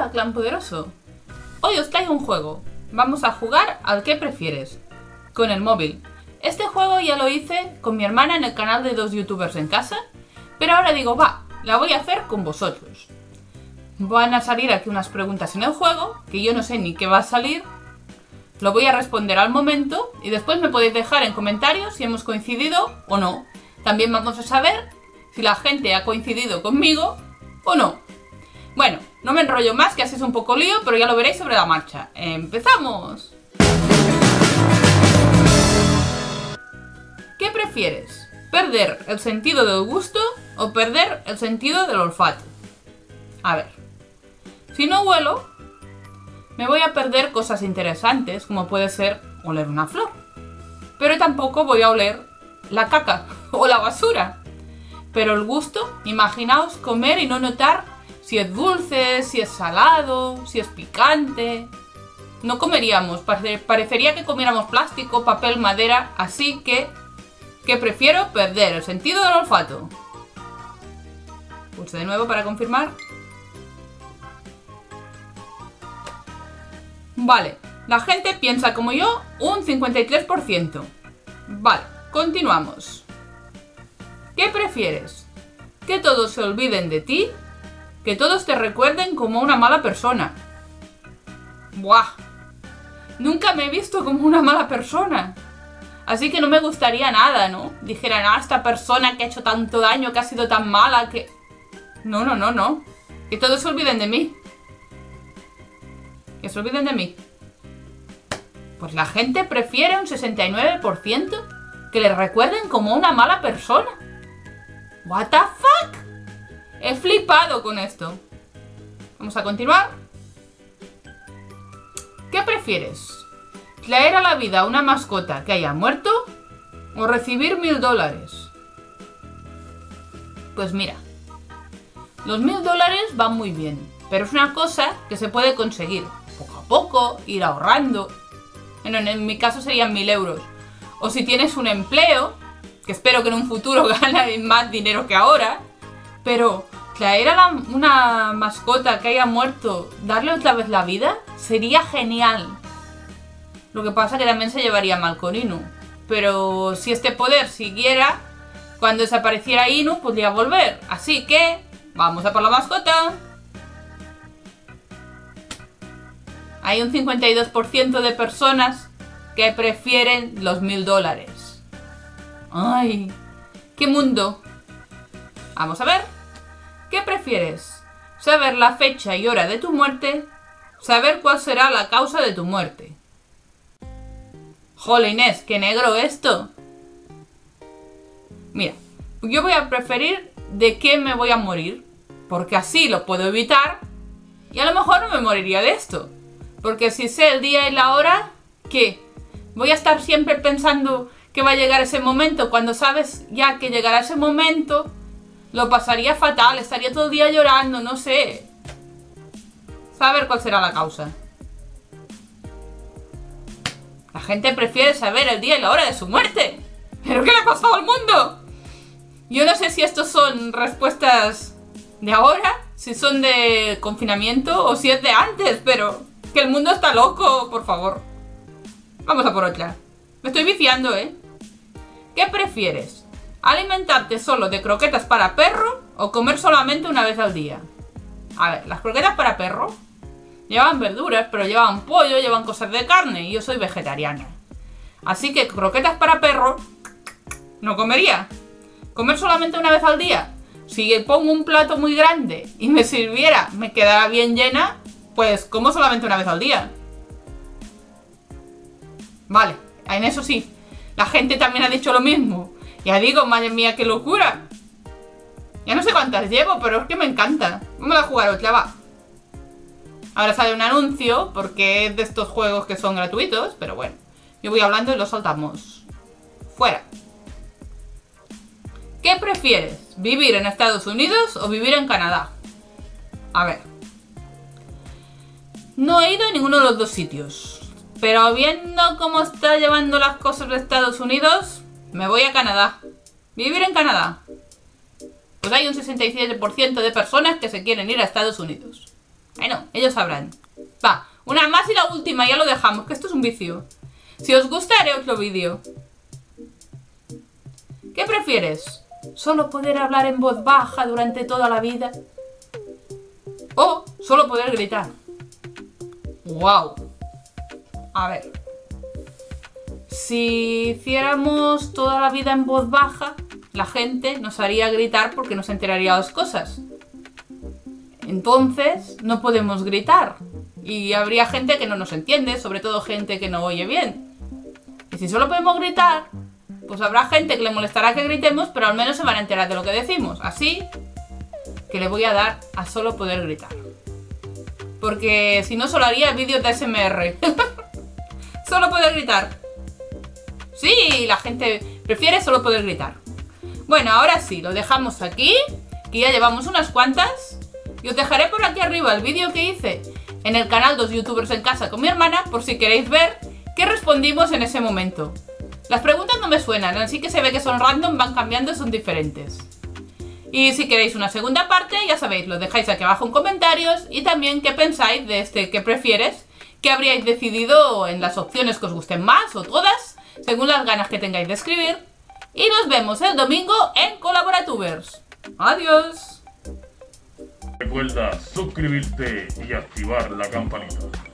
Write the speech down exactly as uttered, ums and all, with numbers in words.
Hola, clan poderoso. Hoy os traigo un juego. Vamos a jugar al que prefieres, con el móvil. Este juego ya lo hice con mi hermana en el canal de dos youtubers en casa, pero ahora digo, va, la voy a hacer con vosotros. Van a salir aquí unas preguntas en el juego, que yo no sé ni qué va a salir. Lo voy a responder al momento y después me podéis dejar en comentarios si hemos coincidido o no. También vamos a saber si la gente ha coincidido conmigo o no. Bueno, no me enrollo más, que así es un poco lío, pero ya lo veréis sobre la marcha. ¡Empezamos! ¿Qué prefieres? ¿Perder el sentido del gusto o perder el sentido del olfato? A ver, si no huelo, me voy a perder cosas interesantes, como puede ser oler una flor. Pero tampoco voy a oler la caca o la basura. Pero el gusto, imaginaos comer y no notar si es dulce, si es salado, si es picante. No comeríamos, parecería que comiéramos plástico, papel, madera, así que, que prefiero perder el sentido del olfato. Pulse de nuevo para confirmar. Vale, la gente piensa como yo un cincuenta y tres por ciento. Vale, continuamos. ¿Qué prefieres? ¿Que todos se olviden de ti? ¿Que todos te recuerden como una mala persona? ¡Buah! Nunca me he visto como una mala persona. Así que no me gustaría nada, ¿no? Dijeran, ah, esta persona que ha hecho tanto daño, que ha sido tan mala, que... No, no, no, no. Que todos se olviden de mí. Que se olviden de mí. Pues la gente prefiere un sesenta y nueve por ciento que le recuerden como una mala persona. ¿What the fuck? He flipado con esto. Vamos a continuar. ¿Qué prefieres? ¿Traer a la vida una mascota que haya muerto o recibir mil dólares? Pues mira, los mil dólares van muy bien, pero es una cosa que se puede conseguir poco a poco, ir ahorrando. Bueno, en mi caso serían mil euros. O si tienes un empleo, que espero que en un futuro ganes más dinero que ahora. Pero traer a la, una mascota que haya muerto, darle otra vez la vida, sería genial. Lo que pasa es que también se llevaría mal con Inu. Pero si este poder siguiera, cuando desapareciera Inu, podría volver. Así que, vamos a por la mascota. Hay un cincuenta y dos por ciento de personas que prefieren los mil dólares. ¡Ay! ¡Qué mundo! Vamos a ver. ¿Qué prefieres? ¿Saber la fecha y hora de tu muerte? ¿Saber cuál será la causa de tu muerte? ¡Jolines! ¡Qué negro esto! Mira, yo voy a preferir de qué me voy a morir, porque así lo puedo evitar y a lo mejor no me moriría de esto. Porque si sé el día y la hora, ¿qué? Voy a estar siempre pensando que va a llegar ese momento. Cuando sabes ya que llegará ese momento, lo pasaría fatal, estaría todo el día llorando, no sé. Saber cuál será la causa. La gente prefiere saber el día y la hora de su muerte. ¿Pero qué le ha pasado al mundo? Yo no sé si estos son respuestas de ahora, si son de confinamiento o si es de antes, pero... que el mundo está loco, por favor. Vamos a por otra. Me estoy viciando, ¿eh? ¿Qué prefieres? ¿Alimentarte solo de croquetas para perro o comer solamente una vez al día? A ver, las croquetas para perro llevan verduras, pero llevan pollo, llevan cosas de carne y yo soy vegetariana. Así que croquetas para perro no comería. ¿Comer solamente una vez al día? Si pongo un plato muy grande y me sirviera, me quedara bien llena, pues como solamente una vez al día. Vale, en eso sí. La gente también ha dicho lo mismo. Ya digo, madre mía, qué locura. Ya no sé cuántas llevo, pero es que me encanta. Vamos a jugar otra, va. Ahora sale un anuncio, porque es de estos juegos que son gratuitos, pero bueno. Yo voy hablando y lo saltamos. Fuera. ¿Qué prefieres? ¿Vivir en Estados Unidos o vivir en Canadá? A ver. No he ido a ninguno de los dos sitios, pero viendo cómo está llevando las cosas de Estados Unidos, me voy a Canadá. Vivir en Canadá. Pues hay un sesenta y siete por ciento de personas que se quieren ir a Estados Unidos. Bueno, ellos sabrán. Va, una más y la última, ya lo dejamos, que esto es un vicio. Si os gusta, haré otro vídeo. ¿Qué prefieres? ¿Solo poder hablar en voz baja durante toda la vida? ¿O solo poder gritar? ¡Wow! A ver. Si hiciéramos toda la vida en voz baja, la gente nos haría gritar porque nos enteraría de las cosas. Entonces, no podemos gritar. Y habría gente que no nos entiende, sobre todo gente que no oye bien. Y si solo podemos gritar, pues habrá gente que le molestará que gritemos, pero al menos se van a enterar de lo que decimos. Así que le voy a dar a solo poder gritar. Porque si no, solo haría vídeos de A S M R. Solo poder gritar. Sí, la gente prefiere solo poder gritar. Bueno, ahora sí, lo dejamos aquí, que ya llevamos unas cuantas. Y os dejaré por aquí arriba el vídeo que hice en el canal Dos Youtubers en Casa con mi hermana, por si queréis ver qué respondimos en ese momento. Las preguntas no me suenan, así que se ve que son random, van cambiando, son diferentes. Y si queréis una segunda parte, ya sabéis, lo dejáis aquí abajo en comentarios. Y también qué pensáis de este que prefieres, que habríais decidido en las opciones que os gusten más o todas, según las ganas que tengáis de escribir. Y nos vemos el domingo en Colaboratubers. Adiós. Recuerda suscribirte y activar la campanita.